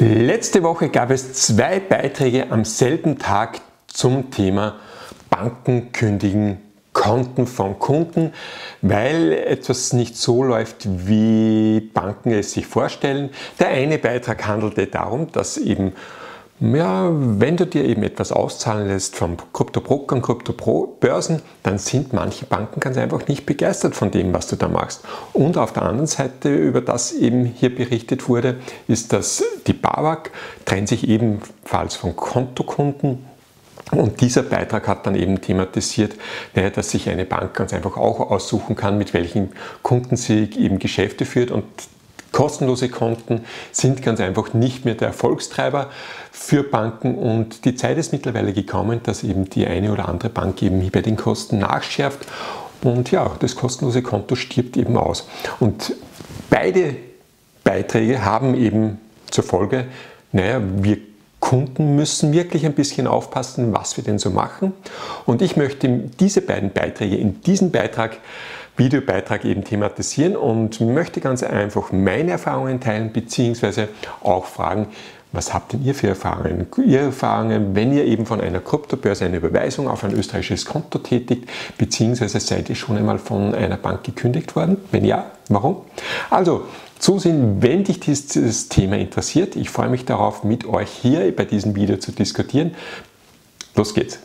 Letzte Woche gab es 2 Beiträge am selben Tag zum Thema Banken kündigen Konten von Kunden, weil etwas nicht so läuft, wie Banken es sich vorstellen. Der eine Beitrag handelte darum, dass eben, wenn du dir eben etwas auszahlen lässt von Kryptobrokern, Kryptobörsen, dann sind manche Banken ganz einfach nicht begeistert von dem, was du da machst. Und auf der anderen Seite, über das eben hier berichtet wurde, ist, dass die BAWAG trennt sich ebenfalls von Kontokunden. Und dieser Beitrag hat dann eben thematisiert, dass sich eine Bank ganz einfach auch aussuchen kann, mit welchen Kunden sie eben Geschäfte führt. Und kostenlose Konten sind ganz einfach nicht mehr der Erfolgstreiber für Banken, und die Zeit ist mittlerweile gekommen, dass eben die eine oder andere Bank eben bei den Kosten nachschärft, und ja, das kostenlose Konto stirbt eben aus. Und beide Beiträge haben eben zur Folge, wir Kunden müssen wirklich ein bisschen aufpassen, was wir denn so machen. Und ich möchte diese beiden Beiträge in diesem Videobeitrag eben thematisieren und möchte ganz einfach meine Erfahrungen teilen, beziehungsweise auch fragen, was habt denn ihr für Erfahrungen? Ihre Erfahrungen, wenn ihr eben von einer Kryptobörse eine Überweisung auf ein österreichisches Konto tätigt, beziehungsweise seid ihr schon einmal von einer Bank gekündigt worden? Wenn ja, warum? Also, zusehen, wenn dich dieses Thema interessiert. Ich freue mich darauf, mit euch hier bei diesem Video zu diskutieren. Los geht's!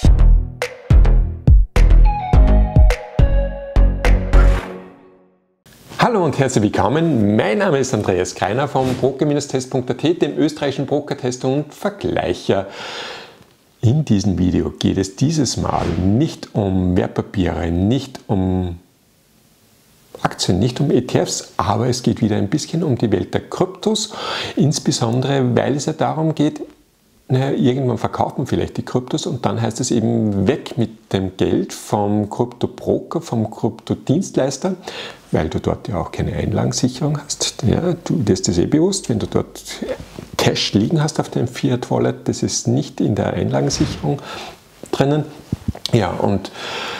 Hallo und herzlich willkommen. Mein Name ist Andreas Greiner vom Broker-Test.at, dem österreichischen Brokertester und Vergleicher. In diesem Video geht es dieses Mal nicht um Wertpapiere, nicht um Aktien, nicht um ETFs, aber es geht wieder ein bisschen um die Welt der Kryptos, insbesondere weil es ja darum geht, irgendwann verkauft man vielleicht die Kryptos und dann heißt es eben weg mit dem Geld vom Kryptobroker, vom Kryptodienstleister, weil du dort ja auch keine Einlagensicherung hast. Ja, dir ist das bewusst, wenn du dort Cash liegen hast auf deinem Fiat Wallet, das ist nicht in der Einlagensicherung drinnen. Ja, und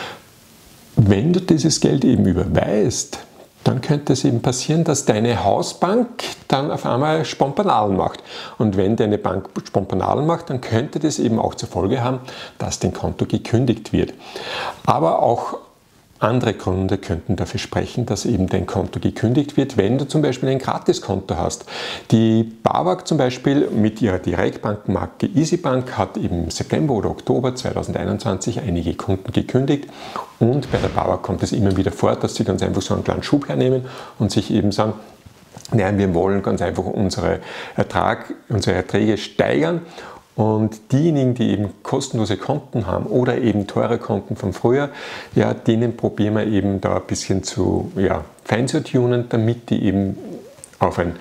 wenn du dieses Geld eben überweist, dann könnte es eben passieren, dass deine Hausbank dann auf einmal Spompanalen macht. Und wenn deine Bank Spompanalen macht, dann könnte das eben auch zur Folge haben, dass dein Konto gekündigt wird. Aber auch andere Gründe könnten dafür sprechen, dass eben dein Konto gekündigt wird, wenn du zum Beispiel ein Gratiskonto hast. Die BAWAG zum Beispiel mit ihrer Direktbankenmarke EasyBank hat im September oder Oktober 2021 einige Kunden gekündigt, und bei der BAWAG kommt es immer wieder vor, dass sie ganz einfach so einen kleinen Schub hernehmen und sich eben sagen, wir wollen ganz einfach unsere Erträge steigern. Und diejenigen, die eben kostenlose Konten haben oder eben teure Konten von früher, denen probieren wir eben da ein bisschen fein zu tunen, damit die eben auf ein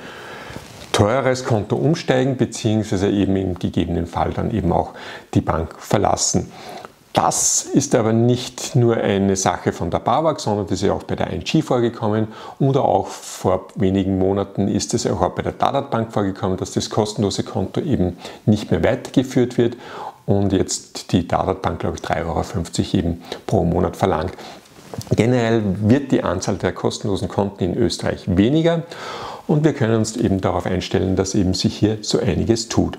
teures Konto umsteigen, beziehungsweise eben im gegebenen Fall dann eben auch die Bank verlassen. Das ist aber nicht nur eine Sache von der BAWAG, sondern das ist ja auch bei der ING vorgekommen, oder auch vor wenigen Monaten ist es auch bei der Dadat Bank vorgekommen, dass das kostenlose Konto eben nicht mehr weitergeführt wird und jetzt die Dadat Bank, glaube ich, 3,50 € eben pro Monat verlangt. Generell wird die Anzahl der kostenlosen Konten in Österreich weniger, und wir können uns eben darauf einstellen, dass eben sich hier so einiges tut.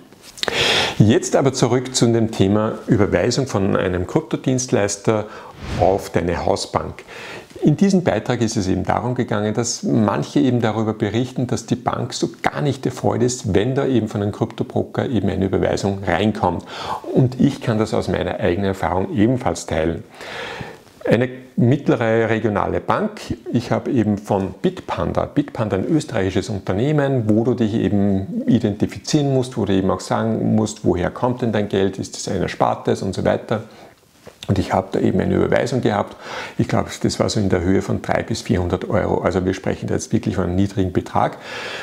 Jetzt aber zurück zu dem Thema Überweisung von einem Kryptodienstleister auf deine Hausbank. In diesem Beitrag ist es eben darum gegangen, dass manche eben darüber berichten, dass die Bank so gar nicht erfreut ist, wenn da eben von einem Kryptobroker eben eine Überweisung reinkommt. Und ich kann das aus meiner eigenen Erfahrung ebenfalls teilen. Eine mittlere regionale Bank, ich habe eben von Bitpanda ein österreichisches Unternehmen, wo du dich eben identifizieren musst, wo du eben auch sagen musst, woher kommt denn dein Geld, ist es ein Erspartes und so weiter. Und ich habe da eben eine Überweisung gehabt, ich glaube, das war so in der Höhe von 300 bis 400 €, also wir sprechen da jetzt wirklich von einem niedrigen Betrag.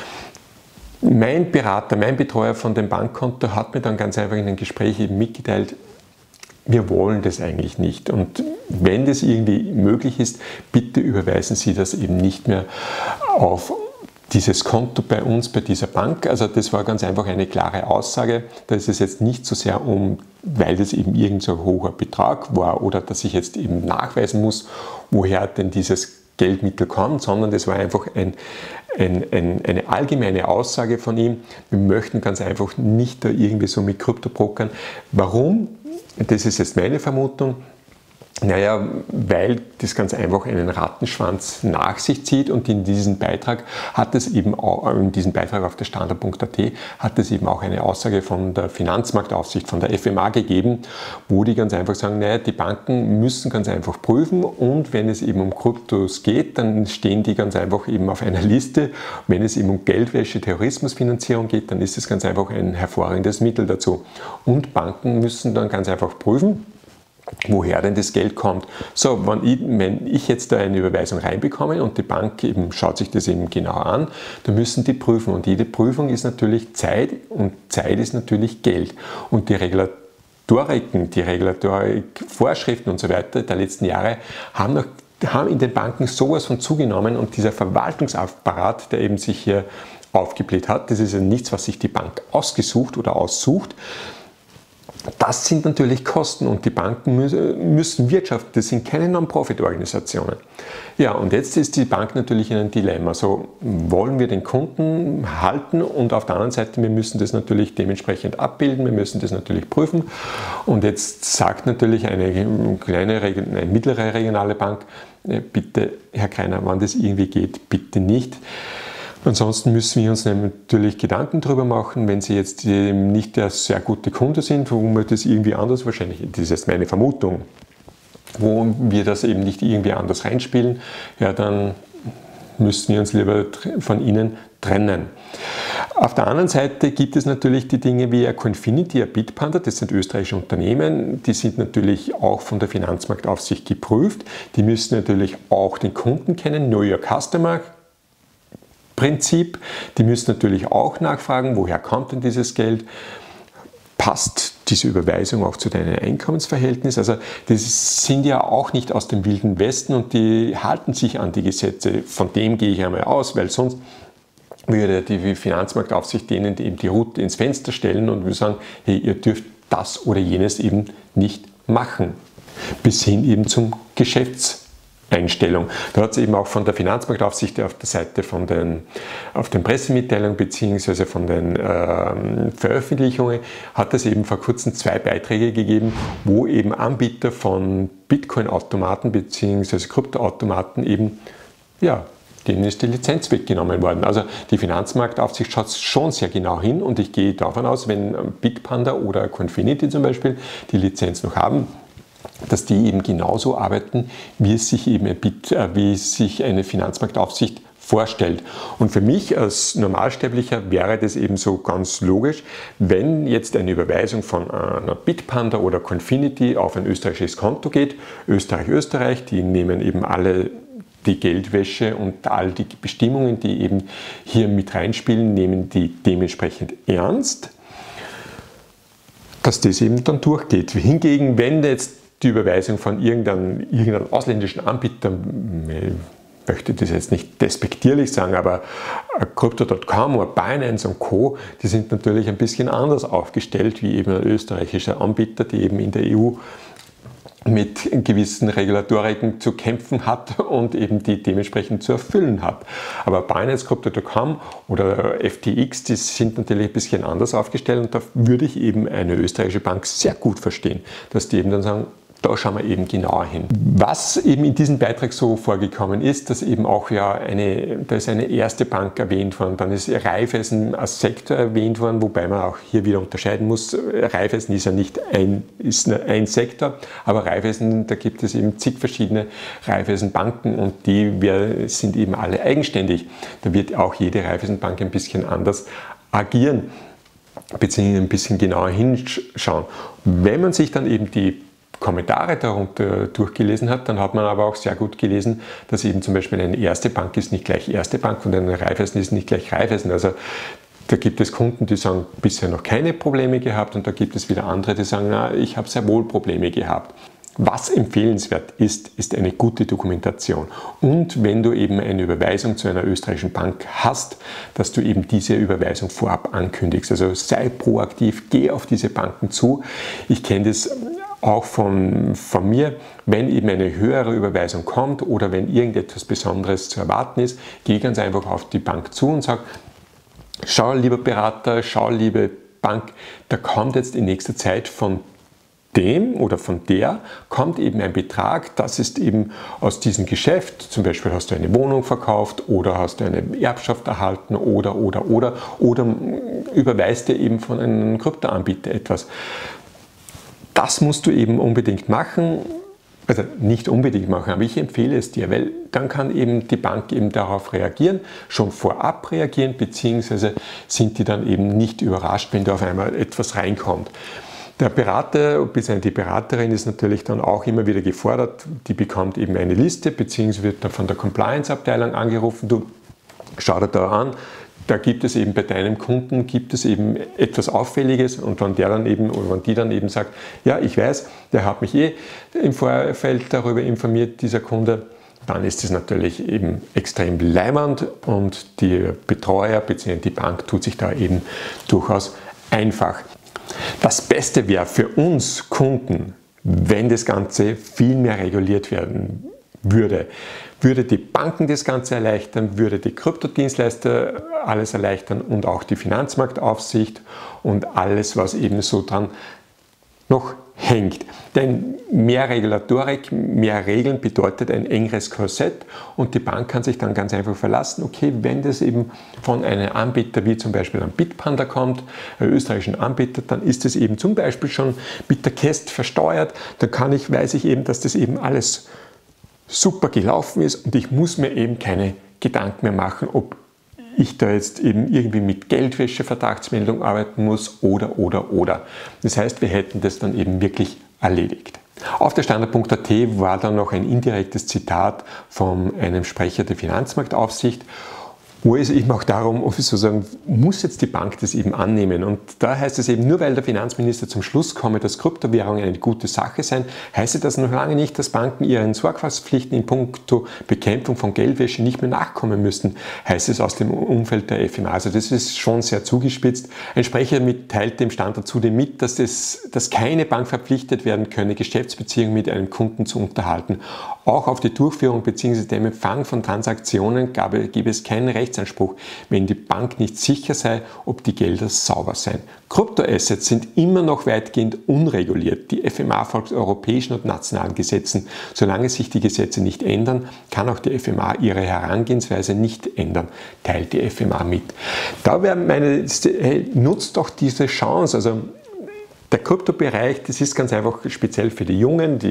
Mein Berater, mein Betreuer von dem Bankkonto hat mir dann ganz einfach in einem Gespräch eben mitgeteilt, wir wollen das eigentlich nicht, und wenn das irgendwie möglich ist, bitte überweisen Sie das eben nicht mehr auf dieses Konto bei uns, bei dieser Bank. Also das war ganz einfach eine klare Aussage. Da ist es jetzt nicht so sehr weil das eben irgend so ein hoher Betrag war oder dass ich jetzt eben nachweisen muss, woher denn dieses Geldmittel kommt, sondern das war einfach eine allgemeine Aussage von ihm. Wir möchten ganz einfach nicht da irgendwie so mit Krypto pokern. Warum? Das ist jetzt meine Vermutung. Naja, weil das ganz einfach einen Rattenschwanz nach sich zieht, und in diesem Beitrag hat es eben auch, in diesem Beitrag auf der Standard.at hat es eben auch eine Aussage von der Finanzmarktaufsicht, von der FMA gegeben, wo die ganz einfach sagen, naja, die Banken müssen ganz einfach prüfen, und wenn es eben um Kryptos geht, dann stehen die ganz einfach eben auf einer Liste. Wenn es eben um Geldwäsche, Terrorismusfinanzierung geht, dann ist es ganz einfach ein hervorragendes Mittel dazu. Und Banken müssen dann ganz einfach prüfen, woher denn das Geld kommt. So, wenn ich jetzt da eine Überweisung reinbekomme und die Bank eben schaut sich das eben genau an, dann müssen die prüfen, und jede Prüfung ist natürlich Zeit, und Zeit ist natürlich Geld. Und die Regulatoriken, die Regulatorikvorschriften und so weiter der letzten Jahre haben in den Banken sowas von zugenommen, und dieser Verwaltungsapparat, der eben sich hier aufgebläht hat, das ist ja nichts, was sich die Bank ausgesucht oder aussucht. Das sind natürlich Kosten, und die Banken müssen wirtschaften, das sind keine Non-Profit-Organisationen. Ja, und jetzt ist die Bank natürlich in einem Dilemma. So, wollen wir den Kunden halten, und auf der anderen Seite, wir müssen das natürlich dementsprechend abbilden, wir müssen das natürlich prüfen. Und jetzt sagt natürlich eine mittlere regionale Bank, bitte, Herr Greiner, wann das irgendwie geht, bitte nicht. Ansonsten müssen wir uns natürlich Gedanken darüber machen, wenn Sie jetzt nicht der sehr gute Kunde sind, wo wir das irgendwie anders wahrscheinlich, das ist jetzt meine Vermutung, wo wir das eben nicht irgendwie anders reinspielen, ja, dann müssen wir uns lieber von Ihnen trennen. Auf der anderen Seite gibt es natürlich die Dinge wie Confinity, Bitpanda, das sind österreichische Unternehmen, die sind natürlich auch von der Finanzmarktaufsicht geprüft, die müssen natürlich auch den Kunden kennen, Know Your Customer Prinzip. Die müssen natürlich auch nachfragen, woher kommt denn dieses Geld? Passt diese Überweisung auch zu deinem Einkommensverhältnis? Also das sind ja auch nicht aus dem wilden Westen, und die halten sich an die Gesetze. Von dem gehe ich einmal aus, weil sonst würde die Finanzmarktaufsicht denen eben die Route ins Fenster stellen und würde sagen, hey, ihr dürft das oder jenes eben nicht machen. Bis hin eben zum Geschäftseinstellung. Da hat es eben auch von der Finanzmarktaufsicht auf der Seite auf den Pressemitteilungen bzw. von den Veröffentlichungen hat es eben vor kurzem 2 Beiträge gegeben, wo eben Anbieter von Bitcoin-Automaten bzw. Kryptoautomaten eben, ja, denen ist die Lizenz weggenommen worden. Also die Finanzmarktaufsicht schaut schon sehr genau hin, und ich gehe davon aus, wenn Bitpanda oder Confinity zum Beispiel die Lizenz noch haben, dass die eben genauso arbeiten, wie sich eine Finanzmarktaufsicht vorstellt. Und für mich als Normalsterblicher wäre das eben so ganz logisch, wenn jetzt eine Überweisung von einer Bitpanda oder Confinity auf ein österreichisches Konto geht, Österreich, die nehmen eben alle die Geldwäsche und all die Bestimmungen, die eben hier mit reinspielen, nehmen die dementsprechend ernst, dass das eben dann durchgeht. Hingegen, wenn jetzt die Überweisung von irgendeinem ausländischen Anbieter, ich möchte das jetzt nicht despektierlich sagen, aber Crypto.com oder Binance und Co., die sind natürlich ein bisschen anders aufgestellt wie eben ein österreichischer Anbieter, die eben in der EU mit gewissen Regulatoriken zu kämpfen hat und eben die dementsprechend zu erfüllen hat. Aber Binance, Crypto.com oder FTX, die sind natürlich ein bisschen anders aufgestellt, und da würde ich eben eine österreichische Bank sehr gut verstehen, dass die eben dann sagen, da schauen wir eben genauer hin. Was eben in diesem Beitrag so vorgekommen ist, dass eben auch da ist eine erste Bank erwähnt worden, dann ist Raiffeisen als Sektor erwähnt worden, wobei man auch hier wieder unterscheiden muss. Raiffeisen ist ja nicht ein Sektor, aber Raiffeisen, da gibt es eben zig verschiedene Raiffeisenbanken, und die sind eben alle eigenständig. Da wird auch jede Raiffeisenbank ein bisschen anders agieren, beziehungsweise ein bisschen genauer hinschauen. Wenn man sich dann eben die Kommentare darunter durchgelesen hat, dann hat man aber auch sehr gut gelesen, dass eben zum Beispiel eine erste Bank ist nicht gleich erste Bank und eine Raiffeisen ist nicht gleich Raiffeisen. Also da gibt es Kunden, die sagen, bisher noch keine Probleme gehabt, und da gibt es wieder andere, die sagen, na, ich habe sehr wohl Probleme gehabt. Was empfehlenswert ist, ist eine gute Dokumentation. Und wenn du eben eine Überweisung zu einer österreichischen Bank hast, dass du eben diese Überweisung vorab ankündigst. Also sei proaktiv, geh auf diese Banken zu. Ich kenne das auch von mir, wenn eben eine höhere Überweisung kommt oder wenn irgendetwas Besonderes zu erwarten ist, gehe ganz einfach auf die Bank zu und sage, schau lieber Berater, schau liebe Bank, da kommt jetzt in nächster Zeit von dem oder von der kommt eben ein Betrag, das ist eben aus diesem Geschäft, zum Beispiel hast du eine Wohnung verkauft oder hast du eine Erbschaft erhalten oder überweist dir eben von einem Kryptoanbieter etwas. Das musst du eben unbedingt machen, also nicht unbedingt machen, aber ich empfehle es dir, weil dann kann eben die Bank eben darauf reagieren, schon vorab reagieren, beziehungsweise sind die dann eben nicht überrascht, wenn da auf einmal etwas reinkommt. Der Berater bzw. die Beraterin ist natürlich dann auch immer wieder gefordert, die bekommt eben eine Liste, beziehungsweise wird dann von der Compliance-Abteilung angerufen, du schau dir da an, da gibt es eben bei deinem Kunden gibt es eben etwas Auffälliges und wenn der dann eben oder wenn die dann eben sagt, ja ich weiß, der hat mich im Vorfeld darüber informiert, dieser Kunde, dann ist es natürlich eben extrem leiwand und die Betreuer bzw. die Bank tut sich da eben durchaus einfach. Das Beste wäre für uns Kunden, wenn das Ganze viel mehr reguliert werden würde. Würde die Banken das Ganze erleichtern, würde die Kryptodienstleister alles erleichtern und auch die Finanzmarktaufsicht und alles, was eben so dran noch hängt. Denn mehr Regulatorik, mehr Regeln bedeutet ein engeres Korsett und die Bank kann sich dann ganz einfach verlassen, okay, wenn das eben von einem Anbieter wie zum Beispiel einem Bitpanda kommt, einem österreichischen Anbieter, dann ist das eben zum Beispiel schon mit der KEST versteuert, dann weiß ich eben, dass das eben alles super gelaufen ist und ich muss mir eben keine Gedanken mehr machen, ob ich da jetzt eben irgendwie mit Geldwäsche-Verdachtsmeldung arbeiten muss oder. Das heißt, wir hätten das dann eben wirklich erledigt. Auf der Standard.at war dann noch ein indirektes Zitat von einem Sprecher der Finanzmarktaufsicht, wo es eben auch darum, sozusagen, muss jetzt die Bank das eben annehmen. Und da heißt es eben, nur weil der Finanzminister zum Schluss komme, dass Kryptowährungen eine gute Sache seien, heißt das noch lange nicht, dass Banken ihren Sorgfaltspflichten in puncto Bekämpfung von Geldwäsche nicht mehr nachkommen müssen, heißt es aus dem Umfeld der FMA. Also das ist schon sehr zugespitzt. Ein Sprecher teilt dem Standard zudem mit, dass keine Bank verpflichtet werden könne, Geschäftsbeziehungen mit einem Kunden zu unterhalten. Auch auf die Durchführung bzw. dem Empfang von Transaktionen gäbe es keinen Rechtsanspruch, wenn die Bank nicht sicher sei, ob die Gelder sauber seien. Kryptoassets sind immer noch weitgehend unreguliert. Die FMA folgt europäischen und nationalen Gesetzen. Solange sich die Gesetze nicht ändern, kann auch die FMA ihre Herangehensweise nicht ändern, teilt die FMA mit. Da wäre nutzt doch diese Chance. Also der Kryptobereich, das ist ganz einfach speziell für die Jungen,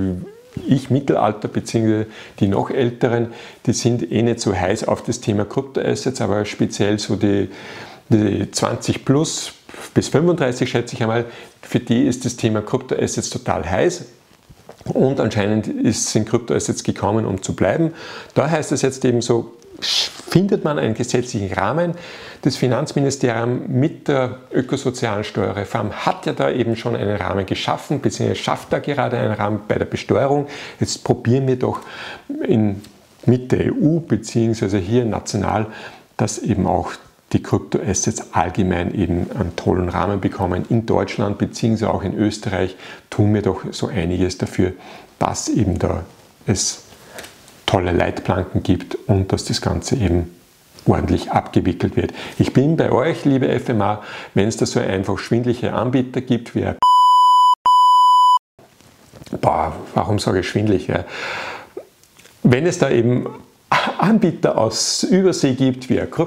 Mittelalter bzw. die noch Älteren, die sind nicht so heiß auf das Thema Kryptoassets, aber speziell so die 20 plus bis 35 schätze ich einmal, für die ist das Thema Kryptoassets total heiß und anscheinend sind Kryptoassets gekommen, um zu bleiben. Da heißt es jetzt eben so, findet man einen gesetzlichen Rahmen. Das Finanzministerium mit der ökosozialen Steuerreform hat ja da eben schon einen Rahmen geschaffen, beziehungsweise schafft da gerade einen Rahmen bei der Besteuerung. Jetzt probieren wir doch mit der EU beziehungsweise hier national, dass eben auch die Kryptoassets allgemein eben einen tollen Rahmen bekommen. In Deutschland beziehungsweise auch in Österreich tun wir doch so einiges dafür, dass eben da es tolle Leitplanken gibt und dass das Ganze eben ordentlich abgewickelt wird. Ich bin bei euch, liebe FMA, wenn es da so einfach schwindliche Anbieter gibt, wie warum sage ich schwindlig? Wenn es da eben Anbieter aus Übersee gibt, wie Krypto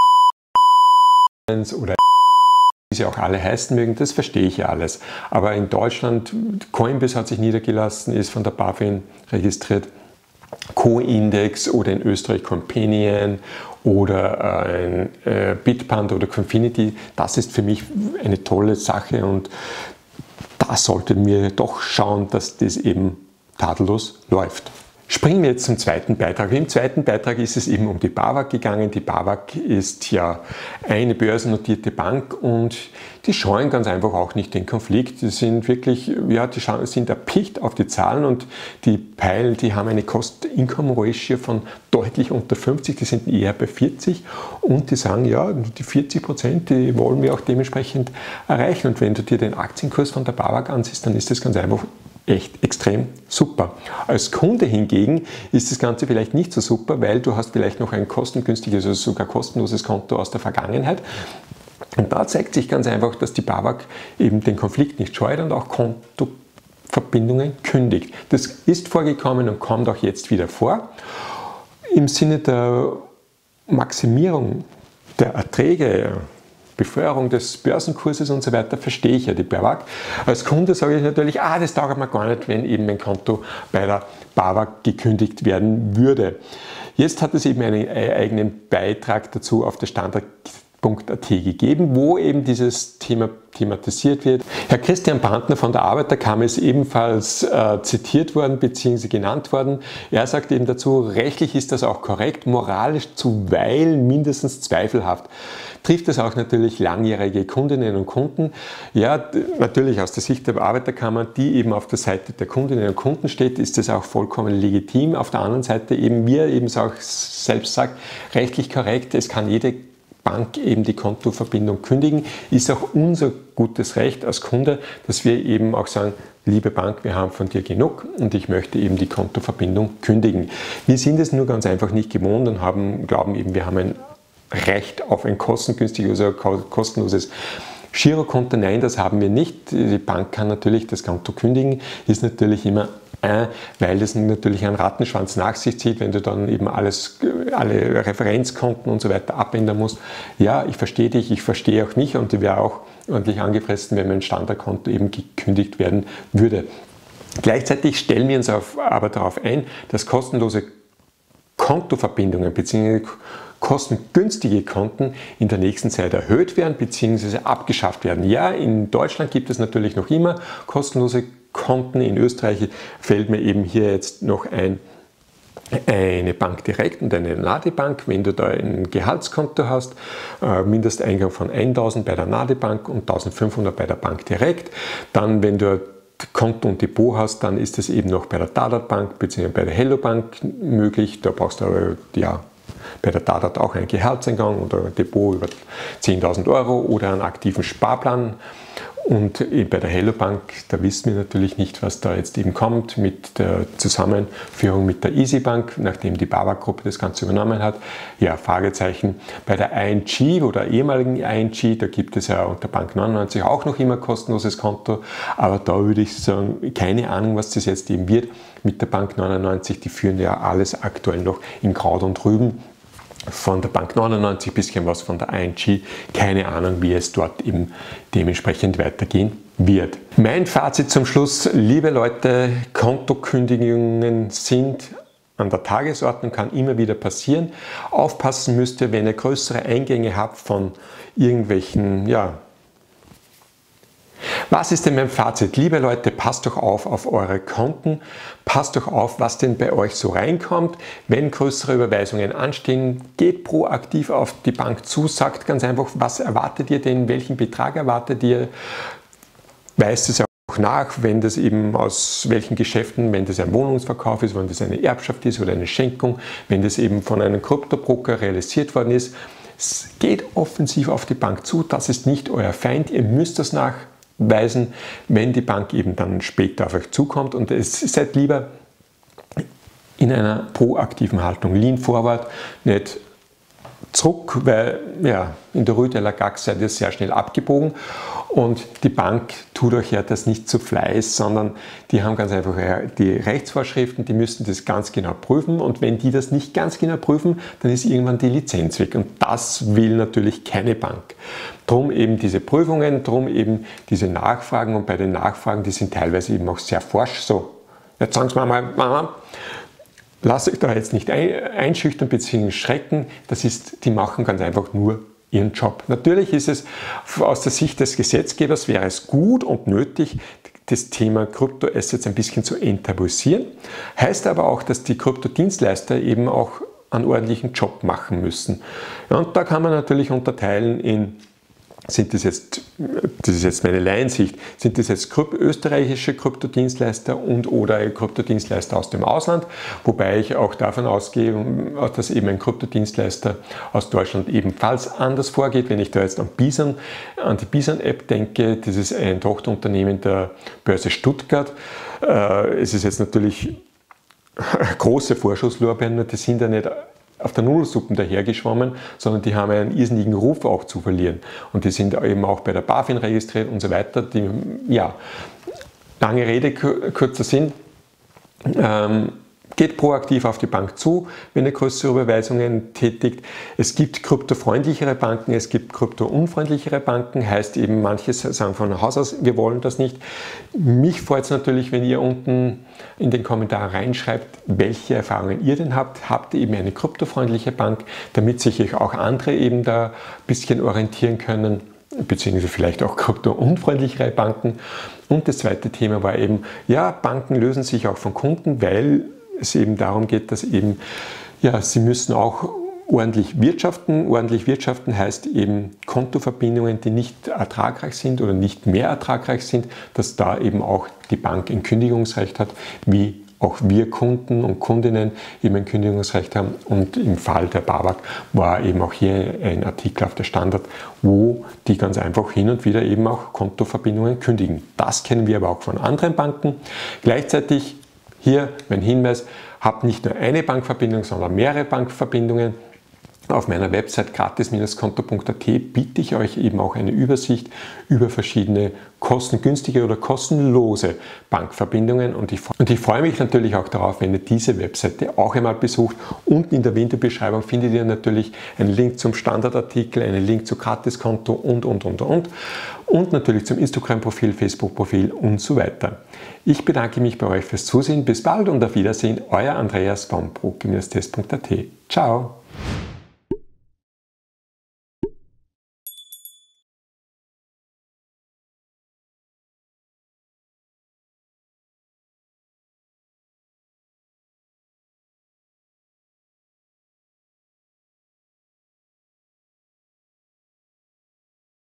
oder wie sie auch alle heißen mögen, das verstehe ich ja alles. Aber in Deutschland, Coinbase hat sich niedergelassen, ist von der BaFin registriert, Coindex oder in Österreich Companion oder ein Bitpanda oder Confinity, das ist für mich eine tolle Sache und da sollten wir doch schauen, dass das eben tadellos läuft. Springen wir jetzt zum zweiten Beitrag. Im zweiten Beitrag ist es eben um die BAWAG gegangen. Die BAWAG ist ja eine börsennotierte Bank und die scheuen ganz einfach auch nicht den Konflikt. Die sind wirklich, ja, die sind erpicht auf die Zahlen und die haben eine Cost-Income-Ratio von deutlich unter 50, die sind eher bei 40 und die sagen, ja, die 40%, die wollen wir auch dementsprechend erreichen. Und wenn du dir den Aktienkurs von der BAWAG ansiehst, dann ist das ganz einfach echt extrem super. Als Kunde hingegen ist das Ganze vielleicht nicht so super, weil du hast vielleicht noch ein kostengünstiges oder sogar kostenloses Konto aus der Vergangenheit. Und da zeigt sich ganz einfach, dass die BAWAG eben den Konflikt nicht scheut und auch Kontoverbindungen kündigt. Das ist vorgekommen und kommt auch jetzt wieder vor. Im Sinne der Maximierung der Erträge, Befeuerung des Börsenkurses und so weiter, verstehe ich ja die BAWAG. Als Kunde sage ich natürlich, das taugt mir gar nicht, wenn eben mein Konto bei der BAWAG gekündigt werden würde. Jetzt hat es eben einen eigenen Beitrag dazu auf der Standard.at gegeben, wo eben dieses Thema thematisiert wird. Herr Christian Brandner von der Arbeiterkammer ist ebenfalls zitiert worden bzw. genannt worden. Er sagt eben dazu, rechtlich ist das auch korrekt, moralisch zuweilen mindestens zweifelhaft. Trifft das auch natürlich langjährige Kundinnen und Kunden? Ja, natürlich aus der Sicht der Arbeiterkammer, die eben auf der Seite der Kundinnen und Kunden steht, ist das auch vollkommen legitim. Auf der anderen Seite eben, wie er eben auch selbst sagt, rechtlich korrekt, es kann jede Bank eben die Kontoverbindung kündigen, ist auch unser gutes Recht als Kunde, dass wir eben auch sagen, liebe Bank, wir haben von dir genug und ich möchte eben die Kontoverbindung kündigen. Wir sind es nur ganz einfach nicht gewohnt und glauben eben, wir haben ein Recht auf ein kostengünstiges oder kostenloses Girokonto. Nein, das haben wir nicht. Die Bank kann natürlich das Konto kündigen, ist natürlich immer weil das natürlich einen Rattenschwanz nach sich zieht, wenn du dann eben alle Referenzkonten und so weiter abändern musst. Ja, ich verstehe dich, ich verstehe auch mich und ich wäre auch ordentlich angefressen, wenn mein Standardkonto eben gekündigt werden würde. Gleichzeitig stellen wir uns aber darauf ein, dass kostenlose Kontoverbindungen bzw. kostengünstige Konten in der nächsten Zeit erhöht werden bzw. abgeschafft werden. Ja, in Deutschland gibt es natürlich noch immer kostenlose Konten. In Österreich fällt mir eben hier jetzt noch eine Bank direkt und eine NADE-Bank. Wenn du da ein Gehaltskonto hast, Mindesteingang von 1.000 bei der NADE-Bank und 1.500 bei der Bank direkt, dann wenn du Konto und Depot hast, dann ist es eben noch bei der Dadat Bank bzw. bei der Hello Bank möglich. Da brauchst du aber bei der Dadat auch einen Gehaltseingang oder ein Depot über 10.000 Euro oder einen aktiven Sparplan. Und bei der Hello Bank, da wissen wir natürlich nicht, was da jetzt eben kommt mit der Zusammenführung mit der EasyBank, nachdem die BAWAG-Gruppe das Ganze übernommen hat. Ja, Fragezeichen. Bei der ING oder ehemaligen ING, da gibt es ja unter Bank 99 auch noch immer kostenloses Konto, aber da würde ich sagen, keine Ahnung, was das jetzt eben wird mit der Bank 99, die führen ja alles aktuell noch in Kraut und Rüben. Von der Bank 99 bisschen was von der ING, keine Ahnung, wie es dort eben dementsprechend weitergehen wird. Mein Fazit zum Schluss, liebe Leute, Kontokündigungen sind an der Tagesordnung, kann immer wieder passieren. Aufpassen müsst ihr, wenn ihr größere Eingänge habt von irgendwelchen, was ist denn mein Fazit? Liebe Leute, passt doch auf eure Konten, passt doch auf, was denn bei euch so reinkommt. Wenn größere Überweisungen anstehen, geht proaktiv auf die Bank zu, sagt ganz einfach, was erwartet ihr denn, welchen Betrag erwartet ihr, weist es auch nach, wenn das eben aus welchen Geschäften, wenn das ein Wohnungsverkauf ist, wenn das eine Erbschaft ist oder eine Schenkung, wenn das eben von einem Kryptobroker realisiert worden ist. Geht offensiv auf die Bank zu, das ist nicht euer Feind, ihr müsst das nachweisen, wenn die Bank eben dann später auf euch zukommt und seid lieber in einer proaktiven Haltung, lean forward, nicht zurück, weil in der Rue de la Gaxe seid ihr sehr schnell abgebogen und die Bank tut euch ja das nicht zu Fleiß, sondern die haben ganz einfach die Rechtsvorschriften, die müssen das ganz genau prüfen und wenn die das nicht ganz genau prüfen, dann ist irgendwann die Lizenz weg und das will natürlich keine Bank. Drum eben diese Prüfungen, drum eben diese Nachfragen und bei den Nachfragen, die sind teilweise eben auch sehr forsch, so, jetzt sagen Sie mir mal, Mama, lasst euch da jetzt nicht einschüchtern bzw. schrecken, die machen ganz einfach nur ihren Job. Natürlich ist es aus der Sicht des Gesetzgebers, wäre es gut und nötig, das Thema Kryptoassets ein bisschen zu enttabuisieren. Heißt aber auch, dass die Kryptodienstleister eben auch einen ordentlichen Job machen müssen. Ja, und da kann man natürlich unterteilen in, das ist jetzt meine Laiensicht, sind das jetzt österreichische Kryptodienstleister und oder Kryptodienstleister aus dem Ausland, wobei ich auch davon ausgehe, dass eben ein Kryptodienstleister aus Deutschland ebenfalls anders vorgeht. Wenn ich da jetzt an die Bison-App denke, das ist ein Tochterunternehmen der Börse Stuttgart. Es ist jetzt natürlich große Vorschusslorbeeren, nur die sind ja nicht auf der Nudelsuppe dahergeschwommen, sondern die haben einen irrsinnigen Ruf auch zu verlieren. Und die sind eben auch bei der BaFin registriert und so weiter. Ja, lange Rede, kurzer Sinn. Geht proaktiv auf die Bank zu, wenn ihr größere Überweisungen tätigt. Es gibt kryptofreundlichere Banken, es gibt kryptounfreundlichere Banken, heißt eben, manche sagen von Haus aus, wir wollen das nicht. Mich freut es natürlich, wenn ihr unten in den Kommentar reinschreibt, welche Erfahrungen ihr denn habt. Habt ihr eben eine kryptofreundliche Bank, damit sich auch andere eben da ein bisschen orientieren können, beziehungsweise vielleicht auch kryptounfreundlichere Banken. Und das zweite Thema war eben, ja, Banken lösen sich auch von Kunden, weil es eben darum geht, dass eben, ja, sie müssen auch ordentlich wirtschaften. Ordentlich wirtschaften heißt eben Kontoverbindungen, die nicht ertragreich sind oder nicht mehr ertragreich sind, dass da eben auch die Bank ein Kündigungsrecht hat, wie auch wir Kunden und Kundinnen eben ein Kündigungsrecht haben. Und im Fall der BAWAG war eben auch hier ein Artikel auf der Standard, wo die ganz einfach hin und wieder eben auch Kontoverbindungen kündigen. Das kennen wir aber auch von anderen Banken. Gleichzeitig hier mein Hinweis, habt nicht nur eine Bankverbindung, sondern mehrere Bankverbindungen. Auf meiner Website gratis-konto.at biete ich euch eben auch eine Übersicht über verschiedene kostengünstige oder kostenlose Bankverbindungen und ich freue mich natürlich auch darauf, wenn ihr diese Webseite auch einmal besucht. Unten in der Videobeschreibung findet ihr natürlich einen Link zum Standardartikel, einen Link zu Gratiskonto und natürlich zum Instagram-Profil, Facebook-Profil und so weiter. Ich bedanke mich bei euch fürs Zusehen. Bis bald und auf Wiedersehen. Euer Andreas von pro-test.at. Ciao!